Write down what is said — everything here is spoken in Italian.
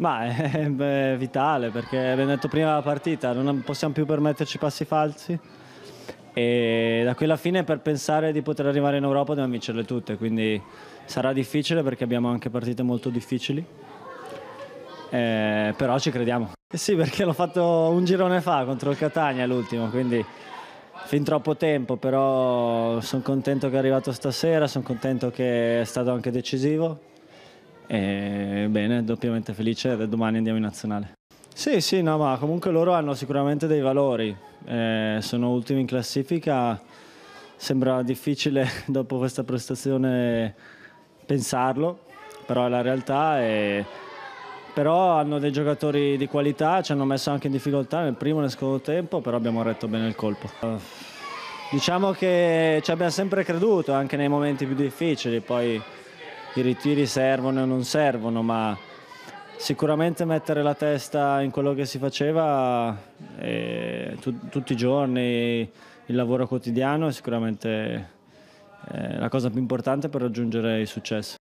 Ma è vitale perché abbiamo detto prima della partita, non possiamo più permetterci passi falsi e da qui alla fine per pensare di poter arrivare in Europa dobbiamo vincerle tutte, quindi sarà difficile perché abbiamo anche partite molto difficili, però ci crediamo. Sì, perché l'ho fatto un girone fa contro il Catania l'ultimo, quindi fin troppo tempo, però sono contento che è arrivato stasera, sono contento che è stato anche decisivo. E bene, doppiamente felice e domani andiamo in nazionale. Sì, sì, no, ma comunque loro hanno sicuramente dei valori. Sono ultimi in classifica. Sembra difficile dopo questa prestazione pensarlo, però è la realtà. Però hanno dei giocatori di qualità, ci hanno messo anche in difficoltà nel primo e nel secondo tempo, però abbiamo retto bene il colpo. Diciamo che ci abbiamo sempre creduto anche nei momenti più difficili, poi i ritiri servono o non servono, ma sicuramente mettere la testa in quello che si faceva tutti i giorni, il lavoro quotidiano è sicuramente la cosa più importante per raggiungere il successo.